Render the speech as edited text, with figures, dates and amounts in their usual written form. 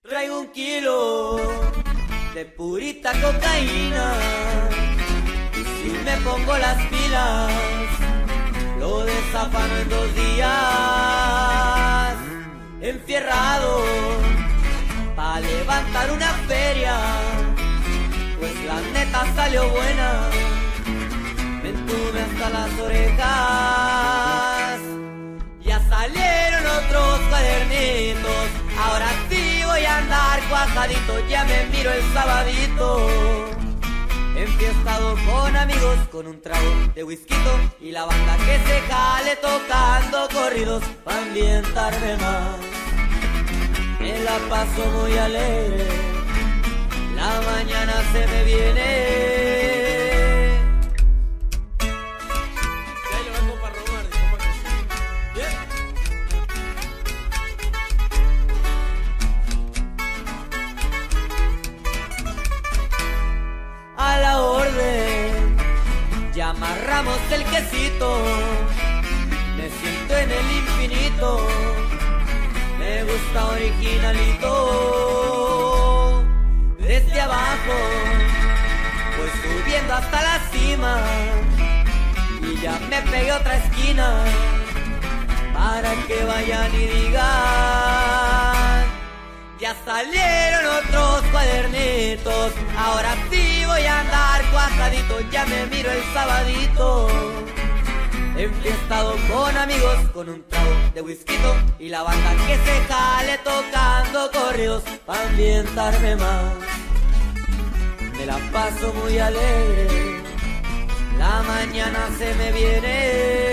Traigo 1 kilo de purita cocaína y si me pongo las pilas lo desafano en 2 días. Enfierrado pa' levantar una feria, pues la neta salió buena, me entume hasta las orejas. Ya salieron otros cuadernitos, ahora sí voy a andar cuajadito, ya me miro el sabadito. Enfiestado con amigos, con un trago de whisky y la banda que se jale tocando corridos pa' ambientarme más. Me la paso muy alegre, la mañana se me viene. A la orden, ya amarramos el quesito, me siento en el infinito, me gusta originalito. Desde abajo, voy subiendo hasta la cima, y ya me pegué otra esquina, para que vayan y digan, ya salieron otros cuadernitos, ahora sí voy a andar cuajadito, ya me miro el sabadito. Enfiestado con amigos, con un trago de whisky y la banda que se jale tocando corridos pa' ambientarme más. Me la paso muy alegre, la mañana se me viene.